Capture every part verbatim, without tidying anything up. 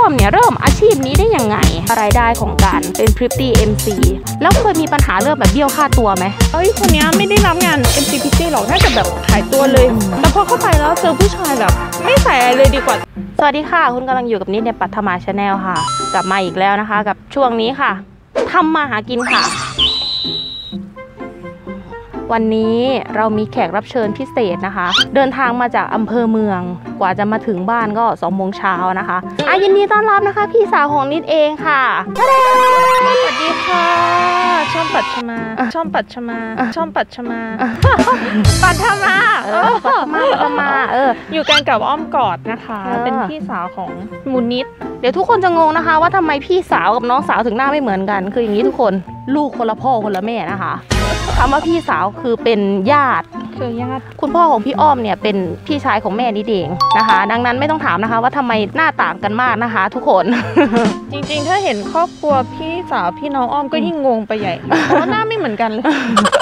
อมเนี่ยเริ่มอาชีพนี้ได้ยังไงรายได้ของการเป็นพริตตี้ เอ็ม ซี แล้วเคยมีปัญหาเรื่องแบบเบี้ยวค่าตัวไหมเอ้ยคนนี้ไม่ได้รับงาน เอ็ม ซี พี ตี้ หรอกน่าจะแบบขายตัวเลยแต่พอเข้าไปแล้วเจอผู้ชายแบบไม่ใส่อะไรเลยดีกว่าสวัสดีค่ะคุณกำลังอยู่กับนิดในปัทมาชาแนลค่ะกลับมาอีกแล้วนะคะกับช่วงนี้ค่ะทำมาหากินค่ะวันนี้เรามีแขกรับเชิญพิเศษนะคะเดินทางมาจากอำเภอเมืองกว่าจะมาถึงบ้านก็สองโมงเช้านะคะอ่ะยินดีต้อนรับนะคะพี่สาวของนิดเองค่ะสวัสดีค่ะช่องปัทมาช่องปัทมาช่องปัทมาปัทมาเออปัทมาปัทมาเอออยู่กันกับอ้อมกอดนะคะเป็นพี่สาวของมูนิดเดี๋ยวทุกคนจะงงนะคะว่าทำไมพี่สาวกับน้องสาวถึงหน้าไม่เหมือนกันคืออย่างนี้ทุกคนลูกคนละพ่อคนละแม่นะคะคำว่าพี่สาวคือเป็นญาติคือญาติคุณพ่อของพี่อ้อมเนี่ยเป็นพี่ชายของแม่นิดเองนะคะดังนั้นไม่ต้องถามนะคะว่าทำไมหน้าต่างกันมากนะคะทุกคนจริงๆถ้าเห็นครอบครัวพี่สาวพี่น้องอ้อมก็ยิ่งงงไปใหญ่เพราะหน้าไม่เหมือนกันเลย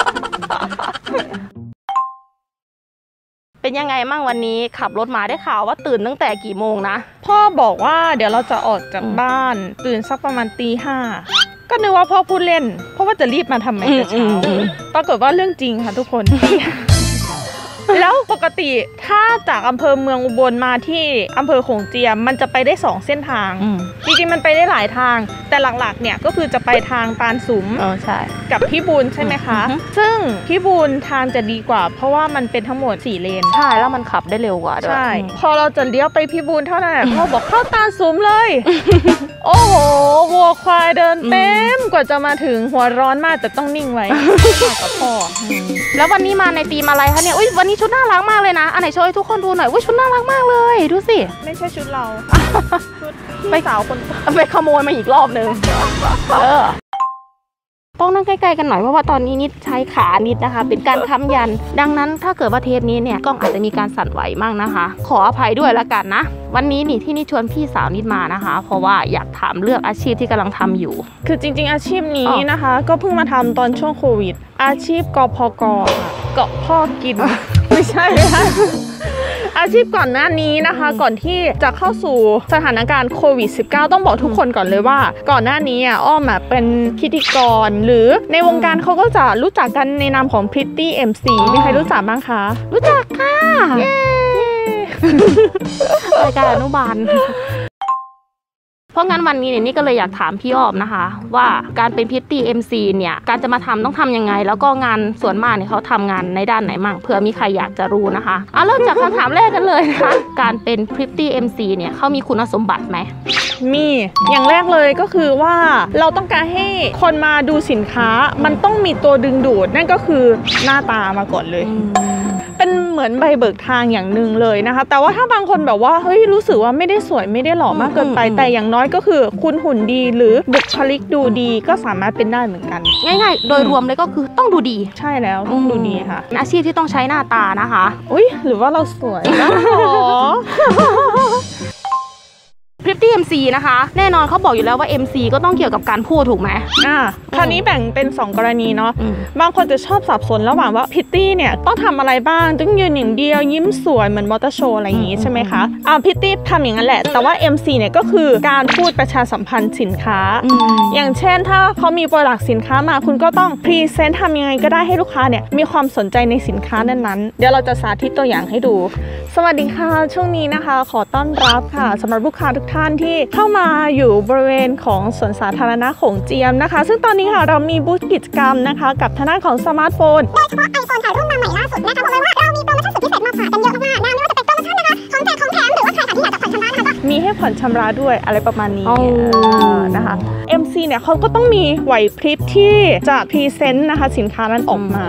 เป็นยังไงมั่งวันนี้ขับรถมาได้ข่าวว่าตื่นตั้งแต่กี่โมงนะพ่อบอกว่าเดี๋ยวเราจะออกจากบ้านตื่นสักประมาณตีห้าก็นึกว่าพ่อพูดเล่นเพราะว่าจะรีบมาทำไมแต่เช้าปรากฏว่าเรื่องจริงค่ะทุกคนแล้วปกติถ้าจากอำเภอเมืองอุบลมาที่อำเภอโขงเจียมมันจะไปได้สองเส้นทางจริงๆมันไปได้หลายทางแต่หลักๆเนี่ยก็คือจะไปทางตาลสุมกับพิบูลใช่ไหมคะซึ่งพิบูลทางจะดีกว่าเพราะว่ามันเป็นทั้งหมดสี่เลนใช่แล้วมันขับได้เร็วกว่าด้วยใช่พอเราจะเลี้ยวไปพิบูลเท่านั้นพ่อบอกเข้าตาลสุมเลยโอ้โหวัวควายเดินเต็มกว่าจะมาถึงหัวร้อนมากแต่ต้องนิ่งไว้กับพ่อแล้ววันนี้มาในธีมอะไรคะเนี่ยอุ้ยวันนี้ชุดน่ารักมากเลยนะอันไหนโชว์ให้ทุกคนดูหน่อยอุ้ยชุดน่ารักมากเลยดูสิไม่ใช่ชุดเราชุดไปสาวคนไปขโมยมาอีกรอบนึงเออต้องนั่งใกล้ๆกันหน่อยเพราะว่าตอนนี้นิดใช้ขานิดนะคะเป็นการค้ำยันดังนั้นถ้าเกิดว่าเทปนี้เนี่ยกล้องอาจจะมีการสั่นไหวมั่งนะคะขออภัยด้วยละกันนะวันนี้นี่ที่นิดชวนพี่สาวนิดมานะคะเพราะว่าอยากถามเรื่องอาชีพที่กำลังทำอยู่คือจริงๆอาชีพนี้นะคะก็เพิ่งมาทำตอนช่วงโควิดอาชีพกพกค่ะเกาะพ่อกินไม่ใช่ค่ะอาชีพก่อนหน้านี้นะคะก่อนที่จะเข้าสู่สถานการณ์โควิด สิบเก้า ต้องบอกทุกคนก่อนเลยว่าก่อนหน้านี้อ้อมเป็นพิธีกรหรือในวงการเขาก็จะรู้จักกันในนามของ Pretty เอ็ม ซี มีใครรู้จักบ้างคะรู้จักค่ะเย้รายการอนุบาลเพราะงั้นวันนี้เนี่ยนี่ก็เลยอยากถามพี่อ้อมนะคะว่าการเป็นพิตตี้ เอ็ม ซี เนี่ยการจะมาทำต้องทำยังไงแล้วก็งานส่วนมากเนี่ยเขาทำงานในด้านไหนมั่งเผื่อมีใครอยากจะรู้นะคะเอาเริ่มจากคำถามแรกกันเลยนะคะการเป็นพิตตี้ เอ็ม ซี เนี่ยเขามีคุณสมบัติไหมมีอย่างแรกเลยก็คือว่าเราต้องการให้คนมาดูสินค้ามันต้องมีตัวดึงดูดนั่นก็คือหน้าตามาก่อนเลยเป็นเหมือนใบเบิกทางอย่างหนึ่งเลยนะคะแต่ว่าถ้าบางคนแบบว่าเฮ้ยรู้สึกว่าไม่ได้สวยไม่ได้หล่อมากเกินไปแต่อย่างน้อยก็คือคุณหุ่นดีหรือบุคลิกดูดีก็สามารถเป็นได้เหมือนกันง่ายๆโดยรวมเลยก็คือต้องดูดีใช่แล้วต้องดูดีค่ะเป็นอาชีพที่ต้องใช้หน้าตานะคะอุ๊ยหรือว่าเราสวยนะพริตตี้ เอ็ม ซี นะคะแน่นอนเขาบอกอยู่แล้วว่า เอ็ม ซี ก็ต้องเกี่ยวกับการพูดถูกไหมอ่าคราวนี้แบ่งเป็นสองกรณีเนาะบางคนจะชอบสับสนระหว่างว่าพริตตี้เนี่ยต้องทำอะไรบ้างต้องยืนอย่างเดียวยิ้มสวยเหมือนมอเตอร์โชว์อะไรอย่างงี้ใช่ไหมคะอ่าพริตตี้ทำอย่างนั้นแหละแต่ว่า เอ็ม ซี เนี่ยก็คือการพูดประชาสัมพันธ์สินค้าอย่างเช่นถ้าเขามีโปรดักต์สินค้ามาคุณก็ต้องพรีเซนต์ทำยังไงก็ได้ให้ลูกค้าเนี่ยมีความสนใจในสินค้านั้นๆเดี๋ยวเราจะสาธิตตัวอย่างให้ดูสวัสดีค่ะช่วงนี้นะคะขอต้อนรับค่ะสำหรับลูกค้าทุกท่านที่เข้ามาอยู่บริเวณของสวนสาธารณะโขงเจียมนะคะซึ่งตอนนี้ค่ะเรามีบูธกิจกรรมนะคะกับทางด้านของสมาร์ทโฟนโดยเฉพาะ ไอโฟน ถ่ายรูปมาใหม่ล่าสุดนะคะบอกเลยว่าเรามีโปรโมชั่นสุดพิเศษมาฝากกันเยอะมากๆนะไม่ว่าจะเป็นโปรโมชั่นนะคะของแจกของแถมหรือว่าใครค่ะที่อยากจะผ่อนชำระนะคะมีให้ผ่อนชำระด้วยอะไรประมาณนี้นะคะ เอ็ม ซี เนี่ยเขาก็ต้องมีไหวพริบที่จะพรีเซนต์นะคะสินค้านั้นออกมา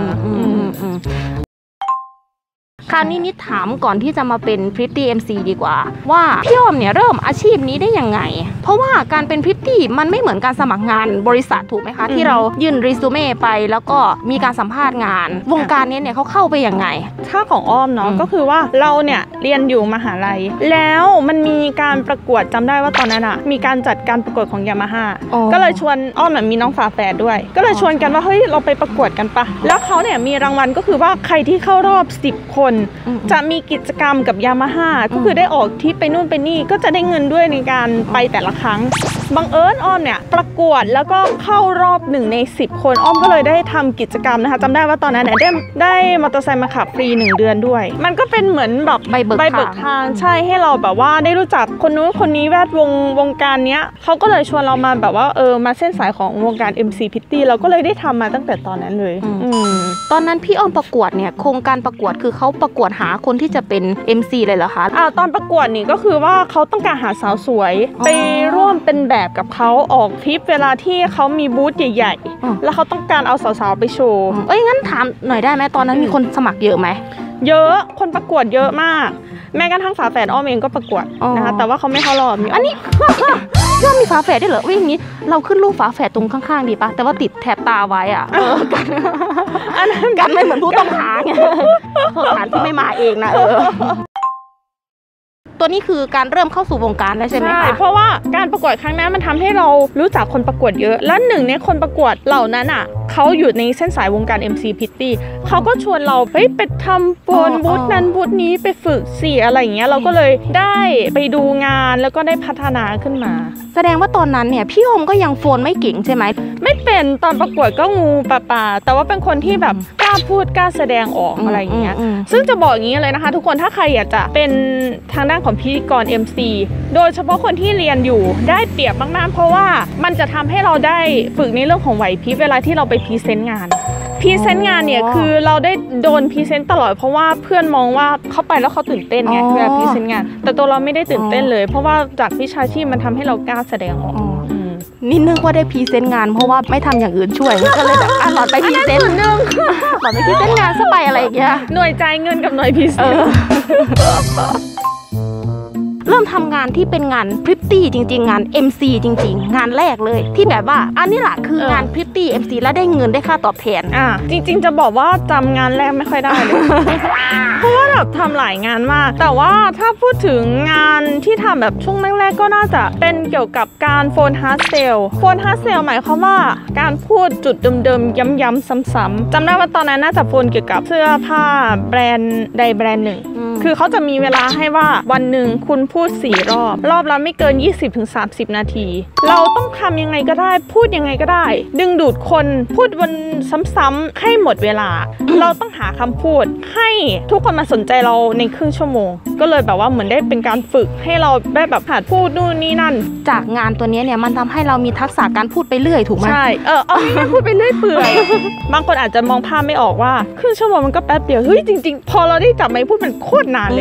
คราวนี้นิดถามก่อนที่จะมาเป็นพริตตี้ เอ็ม ซี ดีกว่าว่าพี่อ้อมเนี่ยเริ่มอาชีพนี้ได้ยังไงเพราะว่าการเป็นพริตตี้มันไม่เหมือนการสมัครงานบริษัทถูกไหมคะที่เรายื่นรีซูเม่ไปแล้วก็มีการสัมภาษณ์งานวงการนี้เนี่ยเขาเข้าไปยังไงถ้าของอ้อมเนาะก็คือว่าเราเนี่ยเรียนอยู่มหาลัยแล้วมันมีการประกวดจำได้ว่าตอนนั้นอ่ะมีการจัดการประกวดของยามาฮ่าก็เลยชวนอ้อมมีน้องฝาแฝดด้วยก็เลยชวนกันว่าเฮ้ยเราไปประกวดกันปะแล้วเขาเนี่ยมีรางวัลก็คือว่าใครที่เข้ารอบสิบคนจะมีกิจกรรมกับยามาฮ่าก็คือได้ออกทริปไปนู่นไปนี่ก็จะได้เงินด้วยในการไปแต่ละครั้งบังเอิญอ้อมเนี่ยประกวดแล้วก็เข้ารอบหนึ่งในสิบคนอ้อมก็เลยได้ทำกิจกรรมนะคะจำได้ว่าตอนนั้นเนี่ยได้ได้มอเตอร์ไซค์มาขับฟรีหนึ่งเดือนด้วยมันก็เป็นเหมือนแบบใบเบิกใบเบิกทางใช่ให้เราแบบว่าได้รู้จักคนนู้นคนนี้แวดวงวงการเนี้ยเขาก็เลยชวนเรามาแบบว่าเออมาเส้นสายของวงการ เอ็ม ซี Pitty เราก็เลยได้ทำมาตั้งแต่ตอนนั้นเลยตอนนั้นพี่อ้อมประกวดเนี่ยโครงการประกวดคือเขาประกวดหาคนที่จะเป็น เอ็ม ซี เลยเหรอคะอ่าตอนประกวดนี่ก็คือว่าเขาต้องการหาสาวสวยไปร่วมเป็นแบบกับเขาออกทริปเวลาที่เขามีบูธใหญ่ๆแล้วเขาต้องการเอาสาวๆไปโชว์เอ้ยงั้นถามหน่อยได้ไหมตอนนั้นมีคนสมัครเยอะไหมเยอะคนประกวดเยอะมากแม้กระทั่งฝาแฝดอ้อมเองก็ประกวดนะคะแต่ว่าเขาไม่เข้ารอบอันนี้ย่อมมีฝาแฝดได้เหรอวิ่งนี้เราขึ้นรูปฝาแฝดตรงข้างๆดีปะแต่ว่าติดแถบตาไว้อ่ะกันอันนั้นกันไม่เหมือนผู้ต้องหาไงโทษฐานที่ไม่มาเองนะเออตัวนี้คือการเริ่มเข้าสู่วงการแล้วใช่ไหมคะใช่เพราะว่าการประกวดครั้งนั้นมันทำให้เรารู้จักคนประกวดเยอะและหนึ่งในคนประกวดเหล่านั้นอ่ะเขาอยู่ในเส้นสายวงการ เอ็ม ซี Pitty เขาก็ชวนเราเฮ้ยไปทำโปนบูธนั้นบูธนี้ไปฝึกสิอะไรอย่างเงี้ยเราก็เลยได้ไปดูงานแล้วก็ได้พัฒนาขึ้นมาแสดงว่าตอนนั้นเนี่ยพี่โอมก็ยังโฟนไม่เก่งใช่ไหมไม่เป็นตอนประกวดก็งูปะปาแต่ว่าเป็นคนที่แบบกล้าพูดกล้าแสดงออกอะไรอย่างเงี้ยซึ่งจะบอกอย่างนี้เลยนะคะทุกคนถ้าใครอยากจะเป็นทางด้านของพิธีกร เอ็ม ซี โดยเฉพาะคนที่เรียนอยู่ได้เปรียบมากๆเพราะว่ามันจะทำให้เราได้ฝึกในเรื่องของไหวพริบเวลาที่เราไปพรีเซนต์งานพรีเซนต์งานเนี่ยคือเราได้โดนพรีเซนต์ตลอดเพราะว่าเพื่อนมองว่าเขาไปแล้วเขาตื่นเต้นไงเวลาพรีเซนต์งานแต่ตัวเราไม่ได้ตื่นเต้นเลยเพราะว่าจากวิชาชีพมันทำให้เรากล้าแสดงออกนี่นึกว่าได้พรีเซนต์งานเพราะว่าไม่ทำอย่างอื่นช่วยก็เลยแบบอ่ะหลอดไปพรีเซนต์นึงหลอดไปพรีเซนต์งานซะไปอะไรอย่างเงี้ยหน่วยจ่ายเงินกับหน่วยพรีเซนต์เริ่มทำงานที่เป็นงานพริตตี้จริงๆงาน เอ็ม ซี จริงๆงานแรกเลยที่แบบว่าอันนี้แหละคืองานพริตตี้ เอ็ม ซี แล้วได้เงินได้ค่าตอบแทนอ่าจริงๆจะบอกว่าจำงานแรกไม่ค่อยได้เลย เพราะว่าแบบทำหลายงานมากแต่ว่าถ้าพูดถึงงานที่ทำแบบช่วงแรกๆก็น่าจะเป็นเกี่ยวกับการโฟนฮาร์ดเซลโฟนฮาร์ดเซลหมายความว่าการพูดจุดเดิมๆย้ำๆซ้ำๆจำได้ว่าตอนนั้นน่าจะโฟนเกี่ยวกับเสื้อผ้าแบรนด์ใดแบรนด์หนึ่งคือเขาจะมีเวลาให้ว่าวันหนึ่งคุณพูดสี่รอบรอบละไม่เกิน ยี่สิบถึงสามสิบ นาทีเราต้องทำยังไงก็ได้พูดยังไงก็ได้ดึงดูดคนพูดวันซ้ำๆให้หมดเวลา เราต้องหาคำพูดให้ทุกคนมาสนใจเราในครึ่งชั่วโมงก็เลยแบบว่าเหมือนได้เป็นการฝึกให้เราได้แบบหัดพูดนู่นนี่นั่นจากงานตัวนี้เนี่ยมันทำให้เรามีทักษะการพูดไปเรื่อยถูกไหมใช่เออเอาง่ายๆพูดไปเรื่อยเปื่อยบางคนอาจจะมองภาพไม่ออกว่าครึ่งชั่วโมงมันก็แป๊บเดียวเฮ้ยจริงๆพอเราได้จับไมค์พูดมันโคตรนานเลย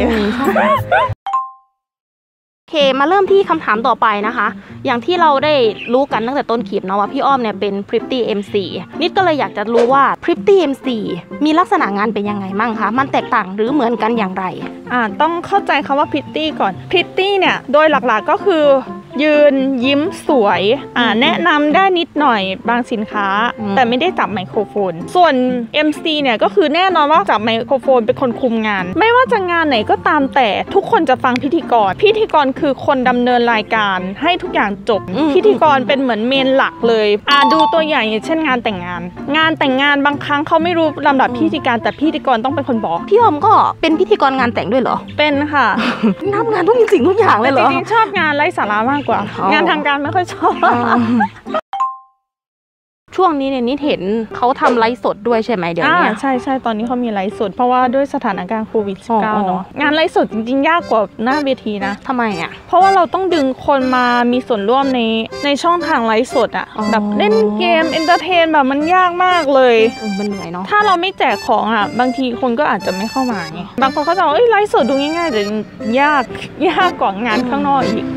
โอเคมาเริ่มที่คำถามต่อไปนะคะอย่างที่เราได้รู้กันตั้งแต่ต้นคลิปนะว่าพี่อ้อมเนี่ยเป็น Pretty เอ็ม ซี นิดก็เลยอยากจะรู้ว่า Pretty เอ็ม ซี มีลักษณะงานเป็นยังไงมั่งคะมันแตกต่างหรือเหมือนกันอย่างไรอ่าต้องเข้าใจคำว่า Pretty ก่อน Pretty เนี่ยโดยหลักๆก็คือยืนยิ้มสวยอ่าแนะนำได้นิดหน่อยบางสินค้าแต่ไม่ได้จับไมโครโฟนส่วน เอ็ม ซี เนี่ยก็คือแน่นอนว่าจับไมโครโฟนเป็นคนคุมงานไม่ว่าจะงานไหนก็ตามแต่ทุกคนจะฟังพิธีกรพิธีกรคือคนดำเนินรายการให้ทุกอย่างจบพิธีกรเป็นเหมือนเมนหลักเลยอ่าดูตัวอย่างอย่างเช่นงานแต่งงานงานแต่งงานบางครั้งเขาไม่รู้ลำดับพิธีการแต่พิธีกรต้องเป็นคนบอกพี่ออมก็เป็นพิธีกรงานแต่งด้วยเหรอเป็นค่ะทำงานทุกสิ่งทุกอย่างเลยเหรอจริงๆชอบงานไร้สาระมากกว่างานทางการไม่ค่อยชอบช่วงนี้เนี่ยนิดเห็นเขาทำไลฟ์สดด้วยใช่ไหมเดี๋ยวนี้ใช่ใช่ตอนนี้เขามีไลฟ์สดเพราะว่าด้วยสถานการณ์โควิด สิบเก้า เนาะงานไลฟ์สดจริงๆยากกว่าหน้าเวทีนะทำไมอ่ะเพราะว่าเราต้องดึงคนมามีส่วนร่วมในในช่องทางไลฟ์สดอ่ะแบบเล่นเกมเอนเตอร์เทนแบบมันยากมากเลยมันเหนื่อยเนาะถ้าเราไม่แจกของอ่ะบางทีคนก็อาจจะไม่เข้ามาไงบางคนเขาจะบอกเอ้ยไลฟ์สดดูง่ายๆแต่ยากยากกว่างานข้างนอกอีก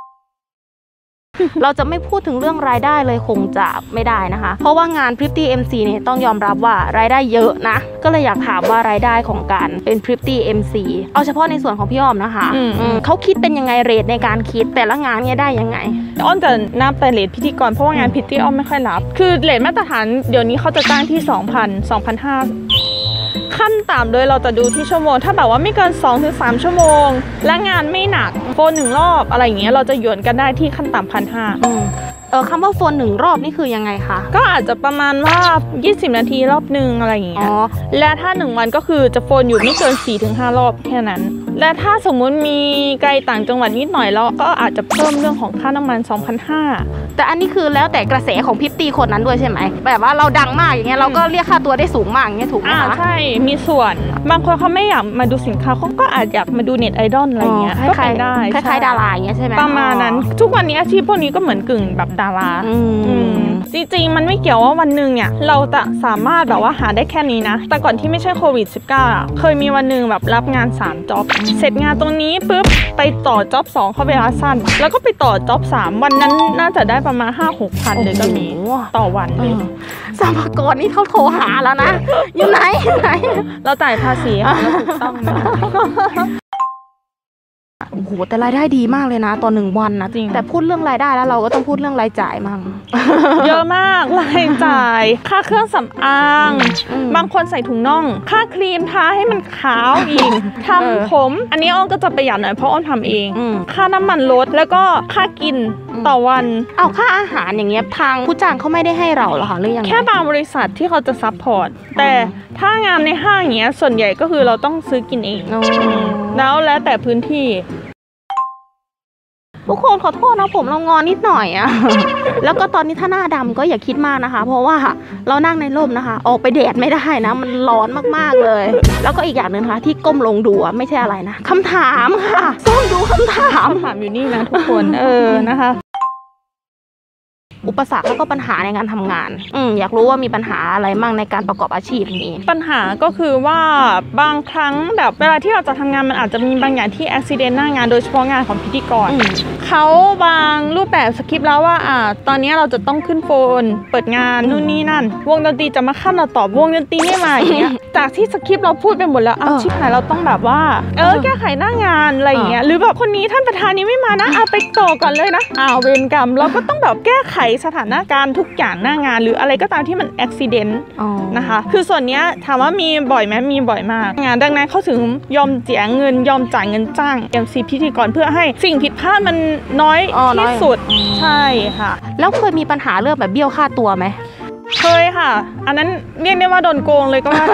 เราจะไม่พูดถึงเรื่องรายได้เลยคงจะไม่ได้นะคะเพราะว่างาน Pretty เอ็ม ซี เนี่ยต้องยอมรับว่ารายได้เยอะนะก็เลยอยากถามว่ารายได้ของการเป็น Pretty เอ็ม ซี เอาเฉพาะในส่วนของพี่อ้อมนะคะเขาคิดเป็นยังไงเรทในการคิดแต่ละงานเนี่ยได้ยังไงอ้อมจะนับแต่เรทพิธีกรเพราะว่างานพิตตี้อ้อมไม่ค่อยรับคือเรทมาตรฐานเดี๋ยวนี้เขาจะจ้างที่ สองพัน สองพันห้าร้อยขั้นต่ำเลยเราจะดูที่ชั่วโมงถ้าแบบว่าไม่เกิน สองถึงสาม ชั่วโมงและงานไม่หนักโฟนหนึ่งรอบอะไรอย่างเงี้ยเราจะหยวนกันได้ที่ขั้นต่ำพันห้าเอออคำว่าโฟนหนึ่งรอบนี่คือยังไงคะก็อาจจะประมาณว่ายี่สิบนาทีรอบนึงอะไรอย่างเงี้ยและถ้าหนึ่งวันก็คือจะโฟนอยู่ไม่เกิน สี่ถึงห้า รอบแค่นั้นและถ้าสมมุติมีไกลต่างจังหวัดนิดหน่อยแล้วก็อาจจะเพิ่มเรื่องของค่าน้ำมัน สองพันห้าร้อยแต่อันนี้คือแล้วแต่กระแสของพิตตี้คนนั้นด้วยใช่ไหมแบบว่าเราดังมากอย่างเงี้ยเราก็เรียกค่าตัวได้สูงมากอย่างเงี้ยถูกไหมคะใช่มีส่วนบางคนเขาไม่อยากมาดูสินค้าเขาก็อาจอยากมาดูเน็ตไอดอลอะไรเงี้ยก็เป็นได้คล้ายๆดาราอย่างเงี้ยใช่ไหมประมาณนั้นทุกวันนี้อาชีพพวกนี้ก็เหมือนกึ่งแบบดาราจริงๆมันไม่เกี่ยวว่าวันหนึ่งเนี่ยเราจะสามารถแบบว่าหาได้แค่นี้นะแต่ก่อนที่ไม่ใช่โควิด สิบเก้า อ่ะเคยมีวันหนึ่งแบบรับงานสามจ็อบเสร็จงานตรงนี้ปุ๊บไปต่อจ็อบสองเข้าเวลาสั้นแล้วก็ไปต่อจ็อบสามวันนั้นน่าจะได้ประมาณ ห้าหกพันเลยก็มีต่อวันเลยสรรพากรนี่เขาโทรหาแล้วนะอยู่ไหนอยู่ไหนเราจ่ายภาษีค่ะเราถูกต้องนะโอ้โหแต่รายได้ดีมากเลยนะต่อหนึ่งวันนะจริงแต่พูดเรื่องรายได้แล้วเราก็ต้องพูดเรื่องรายจ่ายมั่งเยอะมากรายจ่ายค่าเครื่องสำอางบางคนใส่ถุงน่องค่าครีมทาให้มันขาวอีกทำผมอันนี้อ้อนก็จะประหยัดหน่อยเพราะอ้อนทำเองค่าน้ำมันรถแล้วก็ค่ากินต่อวันเอาค่าอาหารอย่างเงี้ยทางผู้จ้างเขาไม่ได้ให้เราหรอคะหรือยังแค่บางบริษัทที่เขาจะซัพพอร์ตแต่ถ้างานในห้างอย่างเงี้ยส่วนใหญ่ก็คือเราต้องซื้อกินเองแล้วแล้วแต่พื้นที่ทุกคนขอโทษนะผมเรางอนนิดหน่อยอะแล้วก็ตอนนี้ถ้าหน้าดำก็อย่าคิดมากนะคะเพราะว่าเรานั่งในร่มนะคะออกไปแดดไม่ได้นะมันร้อนมากๆเลยแล้วก็อีกอย่างหนึ่งนะคะที่ก้มลงดูไม่ใช่อะไรนะคำถามค่ะต้องดูคำถามคำถามอยู่นี่นะทุกคนเออนะคะอุปสรรคแล้วก็ปัญหาในการทำงานอืมอยากรู้ว่ามีปัญหาอะไรมั่งในการประกอบอาชีพนี้ปัญหาก็คือว่าบางครั้งแบบเวลาที่เราจะทำงานมันอาจจะมีบางอย่างที่อุบิเหตุหน้างานโดยเฉพาะงานของพิธีกรเขาบางรูปแบบสคริปต์แล้วว่าอ่าตอนนี้เราจะต้องขึ้นโฟนเปิดงานนู่นนี่นั่นวงดนตรีจะมาขั้นเราตอบวงดนตรีไม่มาอย่างเงี้ยจากที่สคริปต์เราพูดไปหมดแล้วอ้าวชิบหายเราต้องแบบว่าเออแก้ไขหน้างานอะไรอย่างเงี้ยหรือแบบคนนี้ท่านประธานนี้ไม่มานะเอาไปต่อก่อนเลยนะอ้าวเวรกรรมเราก็ต้องแบบแก้ไขสถานการณ์ทุกอย่างหน้างานหรืออะไรก็ตามที่มันอุบิเหตุนะคะคือส่วนนี้ถามว่ามีบ่อยไหมมีบ่อยมากงานดังนั้นเขาถึงยอมเสียเงินยอมจ่ายเงินจ้าง เอ็ม ซี พิธีกรเพื่อให้สิ่งผิดพลาดมันน้อยที่สุดใช่ค่ะแล้วเคยมีปัญหาเรื่องแบบเบี้ยวค่าตัวไหมเคยค่ะอันนั้นเรียกได้ว่าโดนโกงเลยก็ว่า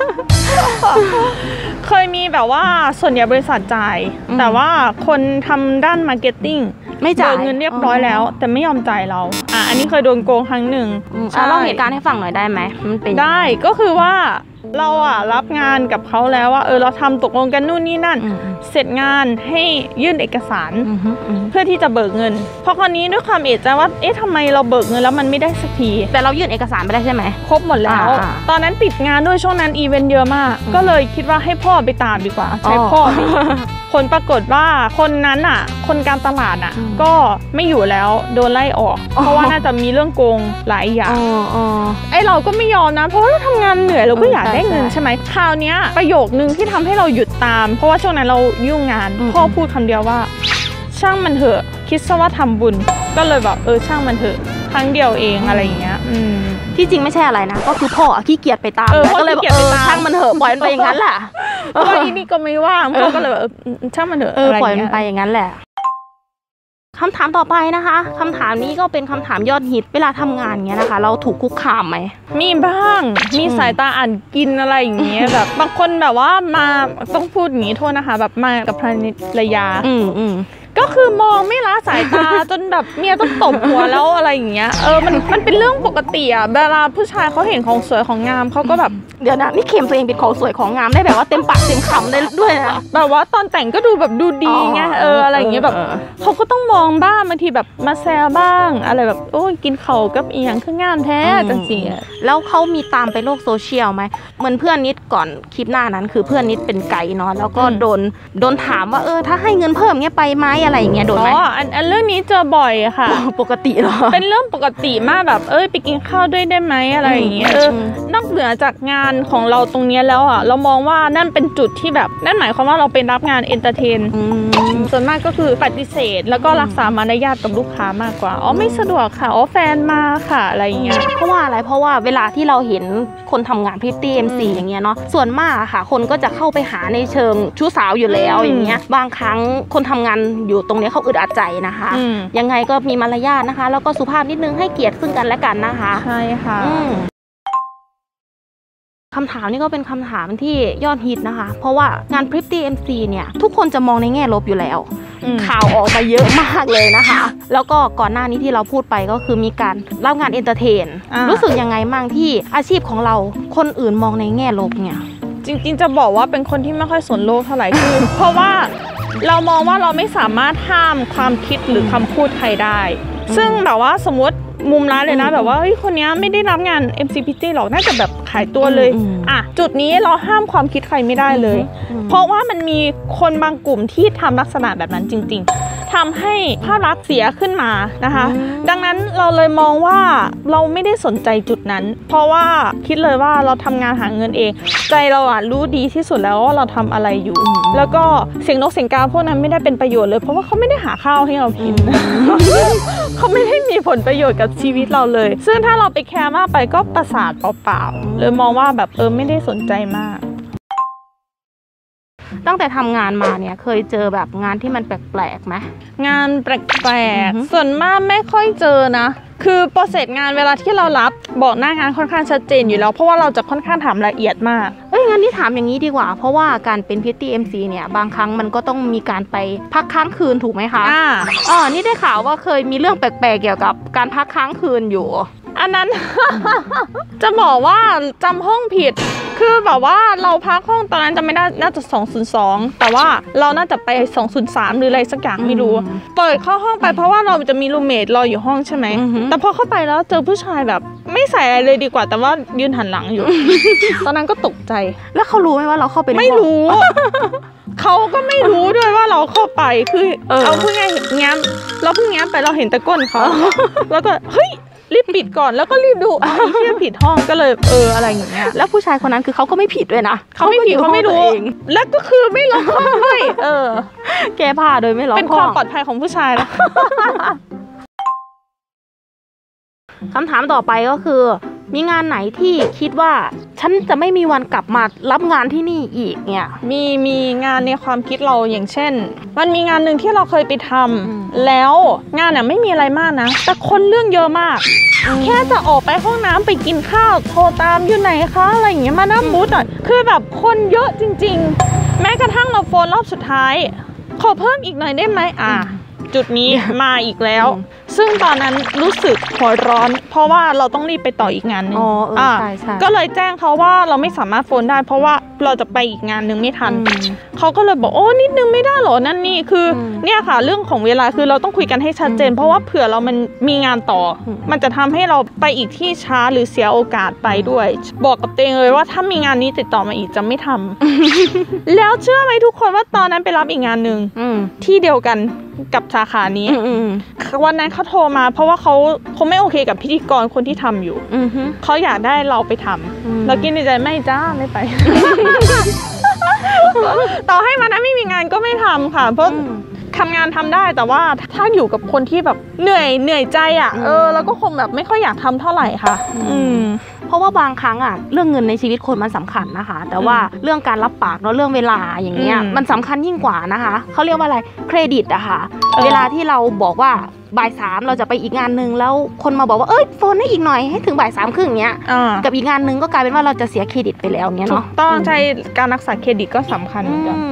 เคยมีแบบว่าส่วนใหญ่บริษัทจ่ายแต่ว่าคนทำด้านมาร์เก็ตติ้งไม่จ่ายเงินเรียบร้อยแล้วแต่ไม่ยอมจ่ายเราอ่ะอันนี้เคยโดนโกงครั้งหนึ่งเล่าเหตุการณ์ให้ฟังหน่อยได้ไหมมันเป็นได้ก็คือว่าเราอ่ะรับงานกับเขาแล้วว่าเออเราทำตกลงกันนู่นนี่นั่นเสร็จงานให้ยื่นเอกสารเพื่อที่จะเบิกเงินเพราะคราวนี้ด้วยความเอะใจว่าเอ๊ะทำไมเราเบิกเงินแล้วมันไม่ได้สักทีแต่เรายื่นเอกสารไปได้ใช่ไหมครบหมดแล้วตอนนั้นติดงานด้วยช่วงนั้นอีเวนต์เยอะมากก็เลยคิดว่าให้พ่อไปตามดีกว่าใช้พ่อผลปรากฏว่าคนนั้นอ่ะคนการตลาดอ่ะก็ไม่อยู่แล้วโดนไล่ออกเพราะว่าน่าจะมีเรื่องโกงหลายอย่างไอเราก็ไม่ยอมนะเพราะว่าเราทำงานเหนื่อยเราก็อยากได้เงินใช่ไหมคราวนี้ประโยคนึงที่ทำให้เราหยุดตามเพราะว่าช่วงนั้นเรายุ่งงานพ่อพูดคำเดียวว่าช่างมันเถอะคิดซะว่าทำบุญก็เลยแบบเออช่างมันเถอะครั้งเดียวเองอะไรอย่างเงี้ยที่จริงไม่ใช่อะไรนะก็คือพ่อขี้เกียจไปตามก็เลยบอกเออช่างมันเถอะปล่อยมันไปอย่างนั้นแหละเพราะว่าอีนี่ก็ไม่ว่างพ่อก็เลยแบบช่างมันเถอะปล่อยมันไปอย่างนั้นแหละคำถามต่อไปนะคะคำถามนี้ก็เป็นคำถามยอดฮิตเวลาทำงานเงี้ยนะคะเราถูกคุกคามไหมมีบ้างมีสายตาอ่านกินอะไรอย่างเงี้ยแบบบางคนแบบว่ามาต้องพูดอย่างงี้โทษนะคะแบบมากับภรรยาอืมอืมก็คือมองไม่ละสายตาจนแบบเมียต้องตบหัวแล้วอะไรอย่างเงี้ยเออมันมันเป็นเรื่องปกติอะเวลาผู้ชายเขาเห็นของสวยของงามเขาก็แบบเดี๋ยวนะนี่เข็มตัวเองเป็นของสวยของงามได้แบบว่าเต็มปากเต็มคำได้ด้วยนะแบบว่าตอนแต่งก็ดูแบบดูดีไงเอออะไรอย่างเงี้ยแบบเขาก็ต้องมองบ้างบางทีแบบมาแซวบ้างอะไรแบบโอ้ยกินเข่ากับอีหยังคืองามแท้จังสิแล้วเขามีตามไปโลกโซเชียลไหมเหมือนเพื่อนนิดก่อนคลิปหน้านั้นคือเพื่อนนิดเป็นไก่เนาะแล้วก็โดนโดนถามว่าเออถ้าให้เงินเพิ่มเงี้ยไปไหมอะไรอย่างเงี้ยโดนไหมอ๋ออันอันเรื่องนี้เจอบ่อยค่ะปกติเหรอเป็นเรื่องปกติมากแบบเอ้ยไปกินข้าวด้วยได้ไหมอะไรอย่างเงี้ยเออนอกเหนือจากงานของเราตรงนี้แล้วอ่ะเรามองว่านั่นเป็นจุดที่แบบนั่นหมายความว่าเราเป็นรับงานเอนเตอร์เทนส่วนมากก็คือปฏิเสธแล้วก็รักษามารยาทกับลูกค้ามากกว่าอ๋อไม่สะดวกค่ะอ๋อแฟนมาค่ะอะไรอย่างเงี้ยเพราะว่าอะไรเพราะว่าเวลาที่เราเห็นคนทำงานพริตตี้ เอ็ม ซี อย่างเงี้ยเนาะส่วนมากค่ะคนก็จะเข้าไปหาในเชิงชู้สาวอยู่แล้วอย่างเงี้ยบางครั้งคนทำงานอยู่อยู่ตรงนี้เขาอึดอัดใจนะคะยังไงก็มีมารยาทนะคะแล้วก็สุภาพนิดนึงให้เกียรติซึ่งกันและกันนะคะใช่ค่ะคำถามนี้ก็เป็นคำถามที่ยอดฮิตนะคะเพราะว่างาน Pretty เอ็ม ซี เนี่ยทุกคนจะมองในแง่ลบอยู่แล้วข่าวออกมาเยอะมากเลยนะคะแล้วก็ก่อนหน้านี้ที่เราพูดไปก็คือมีการรับงานเอนเตอร์เทนรู้สึกยังไงมั่งที่อาชีพของเราคนอื่นมองในแง่ลบเนี่ยจริงๆจะบอกว่าเป็นคนที่ไม่ค่อยสนโลกเท่าไหร่คือเพราะว่าเรามองว่าเราไม่สามารถห้ามความคิดหรือคำพูดใครได้ซึ่งแบบว่าสมมติมุมร้ายเลยนะแบบว่าเฮ้ยคนนี้ไม่ได้รับงาน เอ็ม ซี พี ที หรอกน่าจะแบบขายตัวเลยอ่ะจุดนี้เราห้ามความคิดใครไม่ได้เลยเพราะว่ามันมีคนบางกลุ่มที่ทำลักษณะแบบนั้นจริงๆทำให้ภาพลักษณ์เสียขึ้นมานะคะดังนั้นเราเลยมองว่าเราไม่ได้สนใจจุดนั้นเพราะว่าคิดเลยว่าเราทำงานหาเงินเองใจเราอ่ะรู้ดีที่สุดแล้วว่าเราทำอะไรอยู่แล้วก็เสียงนกเสียงกาพวกนั้นไม่ได้เป็นประโยชน์เลยเพราะว่าเขาไม่ได้หาข้าวให้เรากินเขาไม่ได้มีผลประโยชน์กับชีวิตเราเลยซึ่งถ้าเราไปแคร์มากไปก็ประสาทเปล่าๆเลยมองว่าแบบเออไม่ได้สนใจมากตั้งแต่ทำงานมาเนี่ยเคยเจอแบบงานที่มันแปลกๆไหมงานแปลกๆส่วนมากไม่ค่อยเจอนะคือโปรเซสงานเวลาที่เรารับบอกหน้างานค่อนข้างชัดเจนอยู่แล้วเพราะว่าเราจะค่อนข้างถามละเอียดมากเอ้ยงั้นที่ถามอย่างนี้ดีกว่าเพราะว่าการเป็น Pretty เอ็ม ซี เนี่ยบางครั้งมันก็ต้องมีการไปพักค้างคืนถูกไหมคะอ่าอ๋อนี่ได้ข่าวว่าเคยมีเรื่องแปลกๆเกี่ยวกับการพักค้างคืนอยู่อันนั้น จะบอกว่าจำห้องผิดคือแบบว่าเราพักห้องตอนนั้นจะไม่ได้น่าจะสองศูนย์สองแต่ว่าเราน่าจะไปสองศูนย์สามหรืออะไรสักอย่างไม่รู้เปิดเข้าห้องไปเพราะว่าเราจะมีรูมเมทรออยู่ห้องใช่ไหมแต่พอเข้าไปแล้วเจอผู้ชายแบบไม่ใส่อะไรเลยดีกว่าแต่ว่ายืนหันหลังอยู่ ตอนนั้นก็ตกใจแล้วเขารู้ไหมว่าเราเข้าไปไม่รู้ เขาก็ไม่รู้ด้วยว่าเราเข้าไปคือเอาเพิ่งไงแง้มเราเพิ่งแง้มไปเราเห็นแต่ก้นเขาแล้วก็เฮ้ยรีบปิดก่อนแล้วก็รีบดูไอ้เชี่ยผิดห้องก็เลยเอออะไรอย่างเงี้ยแล้วผู้ชายคนนั้นคือเขาก็ไม่ผิดด้วยนะเขาไม่ผิดเขาไม่รู้แล้วก็คือไม่ล็อกห้องด้วยเออแก้ผ้าโดยไม่ล็อกเป็นความปลอดภัยของผู้ชายนะคำถามต่อไปก็คือมีงานไหนที่คิดว่าฉันจะไม่มีวันกลับมารับงานที่นี่อีกเนี่ยมีมีงานในความคิดเราอย่างเช่นมันมีงานหนึ่งที่เราเคยไปทำแล้วงานเนี่ยไม่มีอะไรมากนะแต่คนเรื่องเยอะมากแค่จะออกไปห้องน้ำไปกินข้าวโทรตามอยู่ไหนคะอะไรอย่างเงี้ยมานั่งบูธหน่อยคือแบบคนเยอะจริงๆแม้กระทั่งเราโฟนรอบสุดท้ายขอเพิ่มอีกหน่อยได้ไหมอ่ะจุดนี้มาอีกแล้วซึ่งตอนนั้นรู้สึกหัวร้อนเพราะว่าเราต้องรีบไปต่ออีกงานนึงอ๋อใช่ใช่ก็เลยแจ้งเขาว่าเราไม่สามารถโฟนได้เพราะว่าเราจะไปอีกงานนึงไม่ทันเขาก็เลยบอกโอ้นิดนึงไม่ได้หรอนั่นนี่คือเนี่ยค่ะเรื่องของเวลาคือเราต้องคุยกันให้ชัดเจนเพราะว่าเผื่อเรามันมีงานต่อมันจะทำให้เราไปอีกที่ช้าหรือเสียโอกาสไปด้วยบอกกับตัวเองเลยว่าถ้ามีงานนี้ติดต่อมาอีกจะไม่ทำ แล้วเชื่อไหมทุกคนว่าตอนนั้นไปรับอีกงานนึงที่เดียวกันกับสาขานี้วันนั้นเขาโทรมาเพราะว่าเขาเขาไม่โอเคกับพิธีกรคนที่ทำอยู่เขาอยากได้เราไปทำเรากินในใจไม่จ้าไม่ไป ต่อให้วันนั้นไม่มีงานก็ไม่ทำค่ะเพราะทำงานทำได้แต่ว่าถ้าอยู่กับคนที่แบบเหนื่อยเหนื่อยใจอ่ะเออแล้วก็คงแบบไม่ค่อยอยากทำเท่าไหร่ค่ะอืมเพราะว่าบางครั้งอ่ะเรื่องเงินในชีวิตคนมันสำคัญนะคะแต่ว่าเรื่องการรับปากเนาะเรื่องเวลาอย่างเงี้ยมันสำคัญยิ่งกว่านะคะเขาเรียกว่าอะไรเครดิตอะค่ะเวลาที่เราบอกว่าบ่ายสามเราจะไปอีกงานนึงแล้วคนมาบอกว่าเอ้ยโฟนให้อีกหน่อยให้ถึงบ่ายสามครึ่งเนี้ยกับอีกงานนึงก็กลายเป็นว่าเราจะเสียเครดิตไปแล้วเนี้ยเนาะต้องใช้การรักษาเครดิตก็สำคัญเหมือนกัน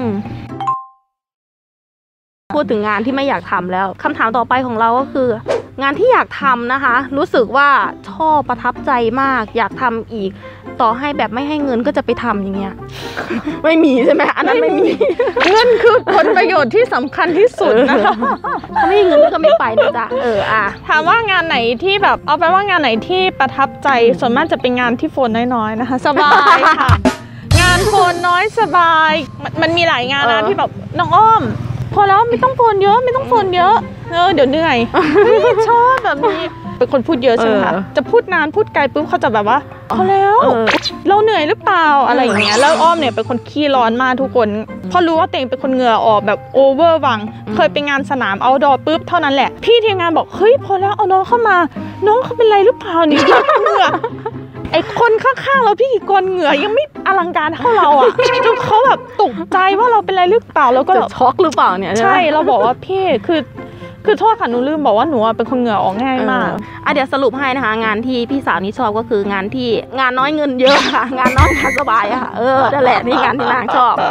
พูดถึงงานที่ไม่อยากทำแล้วคำถามต่อไปของเราก็คืองานที่อยากทำนะคะรู้สึกว่าชอบประทับใจมากอยากทำอีกต่อให้แบบไม่ให้เงินก็จะไปทำอย่างเงี้ยไม่มีใช่ไหมอันนั้นไม่มีเงินคือผลประโยชน์ที่สำคัญที่สุดนะคะถ้าไม่มีเงินก็ไม่ไปนะจ๊ะเอออ่ะถามว่างานไหนที่แบบเอาไปว่างานไหนที่ประทับใจส่วนมากจะเป็นงานที่โฟนน้อยๆนะคะสบายค่ะงานโฟนน้อยสบายมันมีหลายงานนะที่แบบน้องอ้อมพอแล้วไม่ต้องโฟนเยอะไม่ต้องโฟนเยอะเออเดี๋ยวเหนื่อยชอบแบบนี้เป็นคนพูดเยอะใช่ไหมคะจะพูดนานพูดไกลปุ๊บเขาจะแบบว่าพอแล้วเราเหนื่อยหรือเปล่าอะไรอย่างเงี้ยแล้วอ้อมเนี่ยเป็นคนขี้ร้อนมากทุกคนพอรู้ว่าตัวเองเป็นคนเหงื่อออกแบบโอเวอร์วังเคยไปงานสนามเอาท์ดอร์ปุ๊บเท่านั้นแหละพี่ทีมงานบอกเฮ้ยพอแล้วเอาน้องเข้ามาน้องเขาเป็นไรหรือเปล่านี่เหงื่อไอคนข้างๆเราพิธีกรเหงื่อยังไม่อลังการเท่าเราอ่ะจนเขาแบบตกใจว่าเราเป็นอะไรหรือเปล่าแล้วก็ช็อกหรือเปล่าเนี่ยใช่เราบอกว่าพี่คือคือโทษค่ะหนูลืมบอกว่าหนูเป็นคนเหงื่อออกง่ายมากอ่ะเดี๋ยวสรุปให้นะคะงานที่พี่สาวนี้ชอบก็คืองานที่งานน้อยเงินเยอะค่ะงานน้อยงานสบายอะค่ะเออนั่นแหละนี่งานที่นางชอบ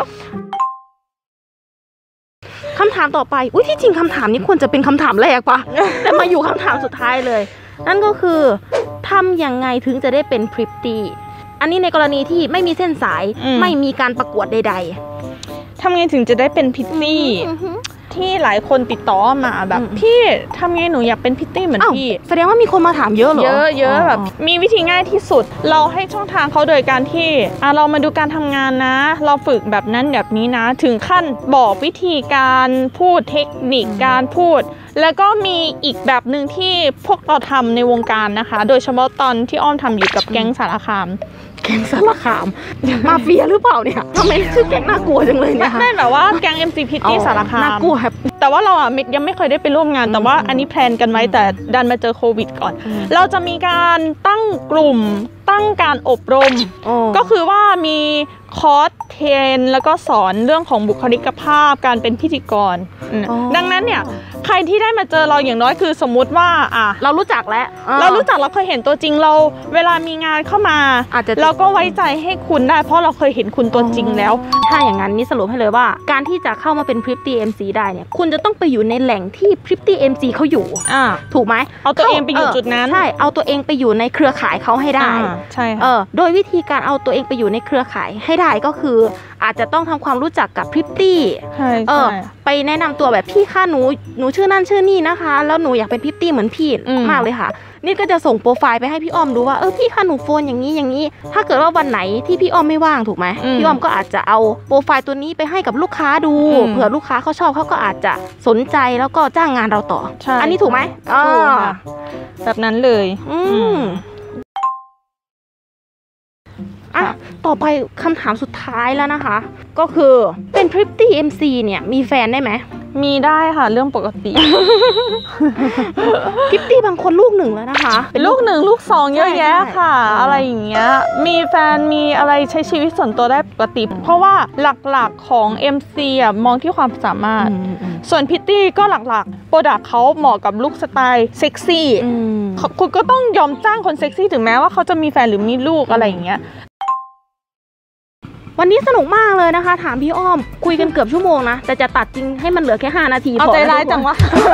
คำถามต่อไปอุ้ยที่จริงคำถามนี้ควรจะเป็นคำถามแรกปะแต่มาอยู่คำถามสุดท้ายเลยนั่นก็คือทำยังไงถึงจะได้เป็นพริตตี้อันนี้ในกรณีที่ไม่มีเส้นสายไม่มีการประกวดใดๆทำไงถึงจะได้เป็นพริตตี้ที่หลายคนติดต่อมาแบบพี่ทำไงหนูอยากเป็นพริตตี้เหมือนพี่แสดงว่ามีคนมาถามเยอะเหรอเยอะเยอะแบบมีวิธีง่ายที่สุดเราให้ช่องทางเขาโดยการที่อ่ะเรามาดูการทำงานนะเราฝึกแบบนั้นแบบนี้นะถึงขั้นบอกวิธีการพูดเทคนิคการพูดแล้วก็มีอีกแบบหนึ่งที่พวกเราทำในวงการนะคะโดยเฉพาะตอนที่อ้อมทำอยู่กับแก๊งสารคามแก๊งสารคามมาเฟียหรือเปล่าเนี่ยทำไมชื่อแก๊งน่ากลัวจังเลยเนี่ยไม่แบบว่าแก๊ง เอ็ม ซี พี ตี้ สารคามน่ากลัวครับแต่ว่าเราอ่ะยังไม่เคยได้ไปร่วมงานแต่ว่าอันนี้แพลนกันไว้แต่ดันมาเจอโควิดก่อนเราจะมีการตั้งกลุ่มตั้งการอบรมก็คือว่ามีคอร์สเทรนแล้วก็สอนเรื่องของบุคลิกภาพการเป็นพิธีกรดังนั้นเนี่ยใครที่ได้มาเจอเราอย่างน้อยคือสมมุติว่าอ่ะเรารู้จักแล้วเรารู้จักเราเคยเห็นตัวจริงเราเวลามีงานเข้ามาเราก็ไว้ใจให้คุณได้เพราะเราเคยเห็นคุณตัวจริงแล้วถ้าอย่างนั้นนี่สรุปให้เลยว่าการที่จะเข้ามาเป็นพริตตี้ เอ็ม ซี ได้เนี่ยคุณจะต้องไปอยู่ในแหล่งที่พริตตี้ เอ็ม ซี เขาอยู่อ่าถูกไหมเอาตัวเองไปอยู่จุดนั้นใช่เอาตัวเองไปอยู่ในเครือข่ายเขาให้ได้ใช่เออโดยวิธีการเอาตัวเองไปอยู่ในเครือข่ายให้ได้ก็คืออาจจะต้องทำความรู้จักกับพริตตี้เออไปแนะนำตัวแบบพี่ค่ะหนูหนูชื่อนั่นชื่อนี่นะคะแล้วหนูอยากเป็นพริตตี้เหมือนพี่มากเลยค่ะนี่ก็จะส่งโปรไฟล์ไปให้พี่อ้อมดูว่าเออพี่ค่ะหนูโฟนอย่างนี้อย่างนี้ถ้าเกิดว่าวันไหนที่พี่อ้อมไม่ว่างถูกไหมพี่อ้อมก็อาจจะเอาโปรไฟล์ตัวนี้ไปให้กับลูกค้าดูเผื่อลูกค้าเขาชอบเขาก็อาจจะสนใจแล้วก็จ้างงานเราต่ออันนี้ถูกไหมถูกค่ะแบบนั้นเลยอืมอ่ะต่อไปคำถามสุดท้ายแล้วนะคะก็คือเป็นพริตตี้ เอ็ม ซี เนี่ยมีแฟนได้ไหมมีได้ค่ะเรื่องปกติพริตตี้บางคนลูกหนึ่งแล้วนะคะเป็นลูกหนึ่งลูกสองเยอะแยะค่ะอะไรอย่างเงี้ยมีแฟนมีอะไรใช้ชีวิตส่วนตัวได้ปกติเพราะว่าหลักๆของ เอ็ม ซี อ่ะมองที่ความสามารถส่วนพริตตี้ก็หลักๆโปรดักต์เขาเหมาะกับลุคสไตล์เซ็กซี่คุณก็ต้องยอมจ้างคนเซ็กซี่ถึงแม้ว่าเขาจะมีแฟนหรือมีลูกอะไรอย่างเงี้ยวันนี้สนุกมากเลยนะคะถามพี่อ้อมคุยกันเกือบชั่วโมงนะแต่จะตัดจริงให้มันเหลือแค่ห้านาทีเอาใจร้ายจังวะ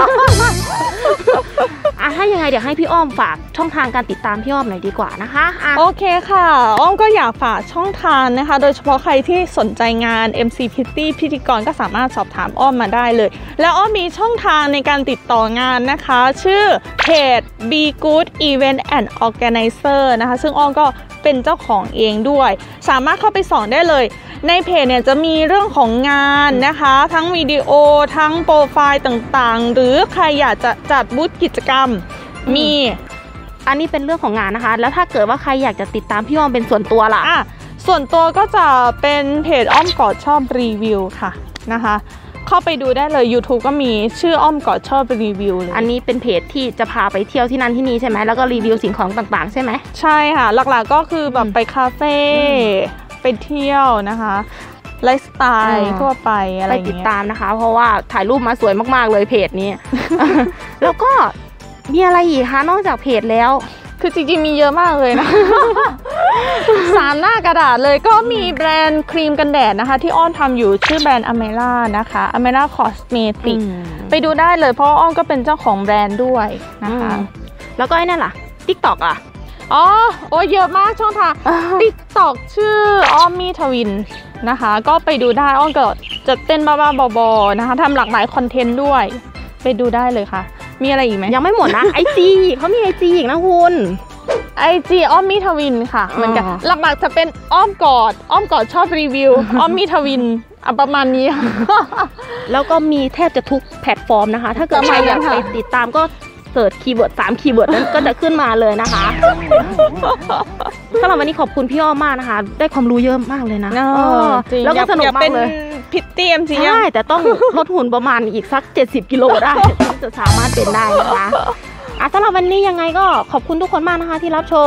อ่ะถ้ายังไงเดี๋ยวให้พี่อ้อมฝากช่องทางการติดตามพี่อ้อมหน่อยดีกว่านะคะโอเคค่ะอ้อมก็อยากฝากช่องทางนะคะโดยเฉพาะใครที่สนใจงาน เอ็ม ซี Pitty พิธีกรก็สามารถสอบถามอ้อมมาได้เลยแล้วอ้อมมีช่องทางในการติดต่องานนะคะชื่อเพจ Be Good Event and Organizer นะคะซึ่งอ้อมก็เป็นเจ้าของเองด้วยสามารถเข้าไปส่องได้เลยในเพจเนี่ยจะมีเรื่องของงานนะคะทั้งวิดีโอทั้งโปรไฟล์ต่างๆหรือใครอยากจะจัดบูธกิจกรรมมีอันนี้เป็นเรื่องของงานนะคะแล้วถ้าเกิดว่าใครอยากจะติดตามพี่อ้อมเป็นส่วนตัวล่ะอ่ะส่วนตัวก็จะเป็นเพจอ้อมกอดชอบรีวิวค่ะนะคะเข้าไปดูได้เลย YouTube ก็มีชื่ออ้อมกอดชอบรีวิวเลยอันนี้เป็นเพจที่จะพาไปเที่ยวที่นั่นที่นี่ใช่ไหมแล้วก็รีวิวสิ่งของต่างๆใช่ไหมใช่ค่ะหลักๆก็คือแบบไปคาเฟ่ไปเที่ยวนะคะไลฟ์สไตล์ทั่วไปอะไรอย่างเงี้ยไปติดตามนะคะเพราะว่าถ่ายรูปมาสวยมากๆเลยเพจนี้ แล้วก็มีอะไรอีกคะนอกจากเพจแล้วคือจริงๆมีเยอะมากเลยนะ สามหน้ากระดาษเลยก็มีแบรนด์ครีมกันแดดนะคะที่อ้อนทำอยู่ชื่อแบรนด์อเมล่านะคะอเมล่าคอสเมติกไปดูได้เลยเพราะอ้อนก็เป็นเจ้าของแบรนด์ด้วยนะคะแล้วก็ไอ้นั่นล่ะ ติ๊กต็อก อ่ะอ๋อโอ้เยอะมากช่องทาง ติ๊กต็อก ชื่ออ้อมมี่ทวินนะคะก็ไปดูได้อ้อนก็จะเต้นบ้าๆบอๆนะคะทำหลากหลายคอนเทนต์ด้วยไปดูได้เลยค่ะมีอะไรอีกไหมยังไม่หมดนะ ไอจีเขามีไอจีอีกนะคุณไอจีอ้อมมี่ทวินค่ะเหมือนกันหลักๆจะเป็นอ้อมกอดอ้อมกอดชอบรีวิวอ้อมมี่ทวินประมาณนี้แล้วก็มีแทบจะทุกแพลตฟอร์มนะคะถ้าเกิดใครอยากไปติดตามก็เสิร์ชคีย์เวิร์ดสามคีย์เวิร์ดนั้นก็จะขึ้นมาเลยนะคะสำหรับวันนี้ขอบคุณพี่อ้อมมากนะคะได้ความรู้เยอะมากเลยนะแล้วก็สนุกมากเลยพิตตี้เอ็มซีใช่แต่ต้องลดหุ่นประมาณอีกสักเจ็ดสิบกิโลได้จะสามารถเป็นได้นะคะอ่ะสำหรับวันนี้ยังไงก็ขอบคุณทุกคนมากนะคะที่รับชม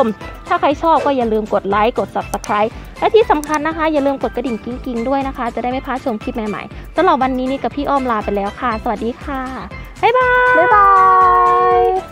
ถ้าใครชอบก็อย่าลืมกดไลค์กด ซับสไครบ์ และที่สำคัญนะคะอย่าลืมกดกระดิ่งกิ๊งๆด้วยนะคะจะได้ไม่พลาดชมคลิปใหม่ๆสำหรับวันนี้นี่กับพี่อ้อมลาไปแล้วค่ะสวัสดีค่ะบ๊ายบายบ๊ายบาย